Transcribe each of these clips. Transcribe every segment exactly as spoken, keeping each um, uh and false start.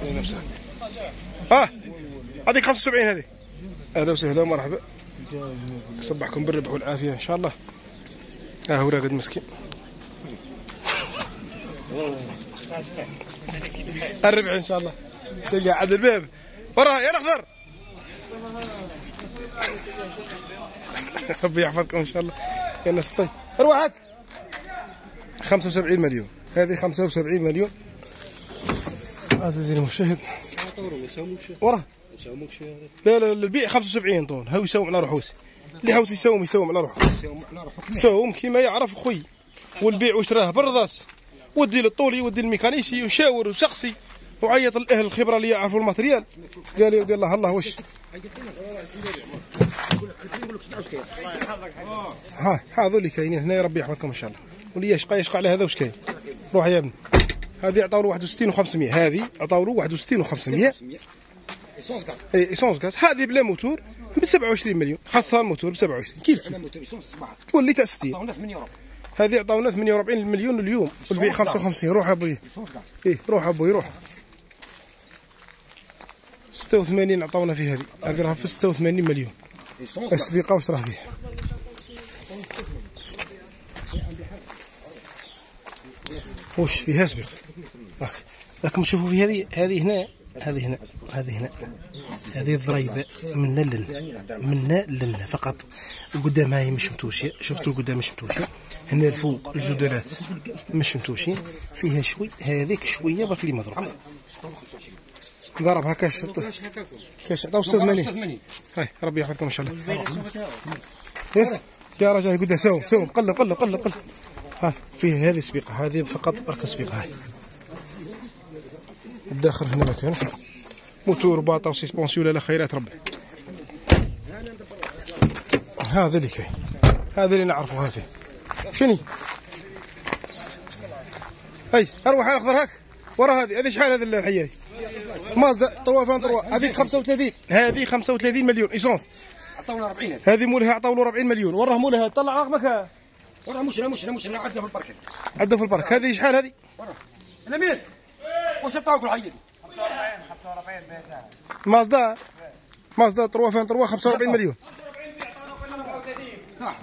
اهلا وسهلا. اه هذيك خمسة وسبعين هذه. اهلا وسهلا ومرحبا. صبحكم بالربح والعافيه ان شاء الله. ها هو راقد مسكين. الربح ان شاء الله. تلقى عاد الباب وراه يا الاخضر. ربي يحفظكم ان شاء الله يا ناس. طيب اروح خمسة وسبعين مليون. هذه خمسة وسبعين مليون عزيزي المشاهد. وراه لا لا البيع خمسة وسبعين طول. هاو يسوم على روحوس. اللي حوس يسوم يسوم على روحه. يسوم كيما يعرف خوي. والبيع وشراه بالرضاس. ودي للطولي يودي الميكانيسي وشاور وشخصي وعيط الاهل الخبره اللي يعرفوا الماتريال. قال يا ودي الله الله وش ها هذول اللي كاينين هنا. يا ربي يحفظكم ان شاء الله. واللي يشقى يشقى على هذا. وش كاين؟ روح يا ابني. هذه عطاو له واحد وستين وخمسمية. هذه عطاو له واحد وستين وخمسمية. اي ايسونس غاز. هذه بلا موتور ب سبعة وعشرين مليون. خاصها الموتور ب سبعة وعشرين. كيف كيف تقول لي تاع ستين. هذه عطاونا ثمانية وأربعين مليون اليوم والبيع خمسة وخمسين. روح ابوي. ايه روح ابوي روح. ستة وثمانين عطاونا في هذه. هذه راها في ستة وثمانين مليون. السبيقه واش راه فيها؟ وش فيها سبيق؟ راكم تشوفوا في هذه. هذه هنا هذه هنا هذه هنا هذه الضريبه من لنا من لنا فقط. قدام هاي مش متوشيه. شفتوا قدام مش متوشيه. هنا الفوق الجدرات مش متوشين. فيها شوي. هذيك شويه برك اللي مضروب. ضربها كاش كاش عطاو ستة وثمانين. هاي ربي يحفظكم ان شاء الله. إيه؟ يا رجال قدام سوم سوم قلب قلب قلب قلب. ها فيه هذه سبيقه. هذه فقط برك سبيقه. هاي الداخل هنا ما كانش موتور باطا وسيسبونسيون. لا خيرات ربي. هذا اللي كاين. هذا اللي نعرفوها فيه. شني هاي اروح على الاخضر هاك ورا. هذه هذه شحال هذه الحيه؟ مازدا طروا فان طروا. هذيك خمسة وثلاثين. هذه خمسة وثلاثين مليون ايسونس. عطاونا أربعين. هذه مولها عطاو له أربعين مليون. وراه مولها. طلع رقمك. وراه مش مش مش عندنا في البرك. عندنا في البرك. هذه شحال هذه؟ وراه الامين واش عطاوك الحيه دي؟ خمسة وأربعين خمسة وأربعين بيتها. مازدا مازدا طروا فان طروا خمسة وأربعين مليون. صح.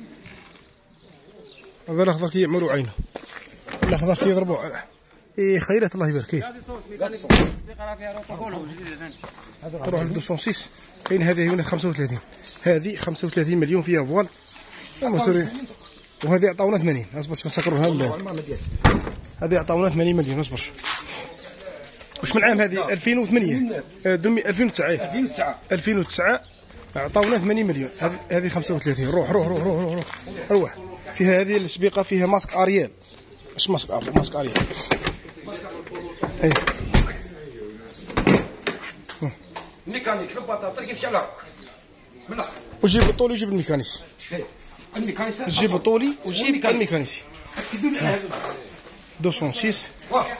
هذا الاخضر كي يعملوا عينه. الاخضر كي يضربوا. ايه خيرات الله يبارك. نروح ل مئتين وستة. كاين هذه هنا خمسة وثلاثين. هذه خمسة وثلاثين مليون فيها فوال وموتورين. وهذه عطاونا ثمانين. اصبر نسكروها. هذه عطاونا ثمانين مليون. اصبر. واش من عام هذه؟ ألفين وثمانية ألفين وتسعة ألفين وتسعة عطاونا ثمانين مليون. هذه خمسة وثلاثين. روح روح روح روح روح روح. فيها هذه السبيقه فيها ماسك اريال. اش ماسك عفوا ماسك اريال. اي ميكانيك رباطه طريق يمشي على روك من الاخر. وجيب الطولي وجيب الميكانيسي. الميكانيسي جيب الطولي وجيب الميكانيسي. اكدوا لي هذا مئتين وستة. واحد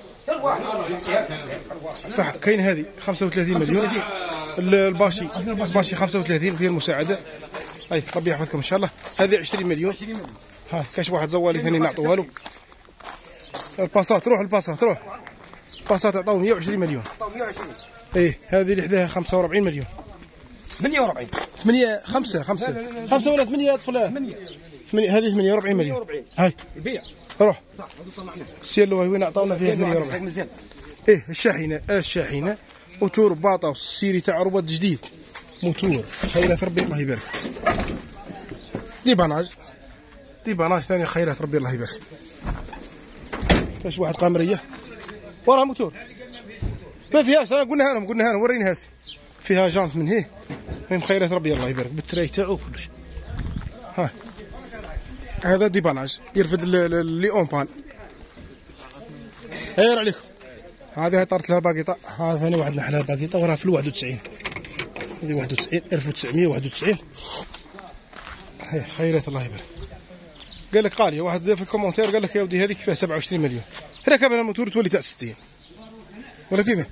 صح. كاين هذه خمسة وثلاثين مليون. الباشي الباشي خمسة وثلاثين فيها المساعده. اي ربي يحفظكم ان شاء الله. هذه عشرين مليون. ها كاش واحد زوالي ثاني نعطوها له. الباسات روح الباسات روح. الباسات عطاو مئة وعشرين مليون. عطاو مئة وعشرين. ايه هذه اللي حداها خمسة وأربعين مليون. ثمانية وأربعين. ثمانية خمسة خمسة خمسة ولا ثمانية طفلة. ثمانية. ثمانية هذه ثمانية وأربعين مليون. هاي البيع. روح. صح هذو طلعنا. السيلو وين عطاونا فيها ثمانية وأربعين. ايه الشاحنة الشاحنة موتور باطا والسيري تاع روبوت جديد. موتور خيرات ربي الله يبارك. ديباناج ديباناج ثاني خيرات ربي الله يبارك. كاش واحد قامريه وراه موتور ما فيهاش. انا قلناها لهم قلناها لهم وريناها. فيها جانت من هيه. المهم خيرات ربي الله يبارك بالتراي تاعو كلش. ها هذا ديباناج يرفد لي اونبان. خير عليكم. هذه طارت لها الباقيطه. هذا ثاني واحد نحلها الباقيطه وراها في واحد وتسعين. هذه واحد وتسعين ألف وتسعمية وواحد وتسعين. هي خيرات الله يبارك. قال لك قال واحد في الكومنتير قال لك يا ودي هذيك فيها سبعة وعشرين مليون. ركبها الموتور تولي تاع ستين ولا كيفاه؟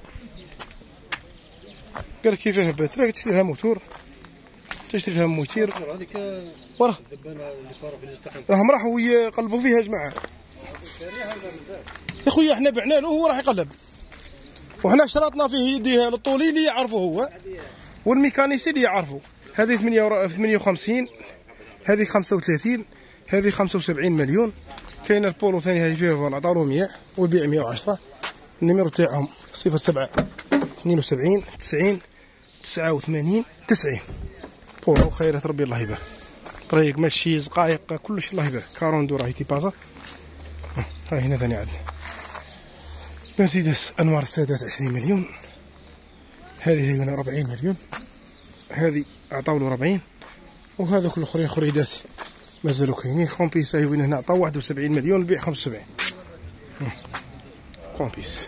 قال لك كيفاه هبات؟ راك تشري لها موتور تشري لها موتير. هذيك وراه الذبانه اللي صاروا في الازدحام راهم راحوا يقلبوا فيها يا جماعه. يا خويا احنا بعنا له وهو راح يقلب. وحنا شرطنا فيه يديها للطولي اللي يعرفه هو والميكانيسي اللي يعرفه. هذه ثمانية وخمسين، هذه خمسة وثلاثين، هذه خمسة وسبعين مليون. كاين البولو ثاني هذه فيها فوالا عطاولو مية ويبيع مية وعشرة. النيميرو تاعهم صفر سبعة اثنين وسبعين تسعين تسعة وثمانين تسعين. بولو خيرات ربي الله يبارك. طريق ماشي زقايق كلش الله يبارك. كاروندو راهي تيبازا. ها هنا ثاني عندنا مرسيدس انوار السادات عشرين مليون. هذه هنا أربعين مليون. هذه عطاولو أربعين. وهذوك الاخرين خريدات مازالوا كاينين. كومبيس هاي وين هنا عطاو واحد وسبعين مليون البيع خمسة وسبعين. كومبيس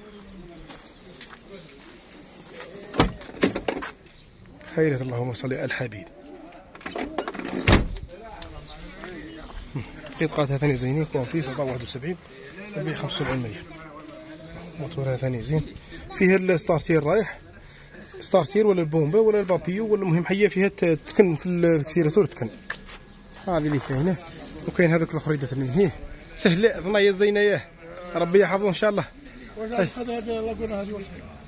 خيرات اللهم صل على الحبيب. قطعة ثاني زينين. كومبيس عطاو واحد وسبعين البيع خمسة وسبعين مليون. موتورها ثاني زين. فيها الستارتير رايح ستارتير ولا البومبا ولا البابيو ولا المهم حيه فيها تكن في الكسيراتور تكن. هذه اللي كاينه. وكاين هذوك الخريدات اللي من هنا سهله ظنايا زينه ياه ربي يحفظه ان شاء الله.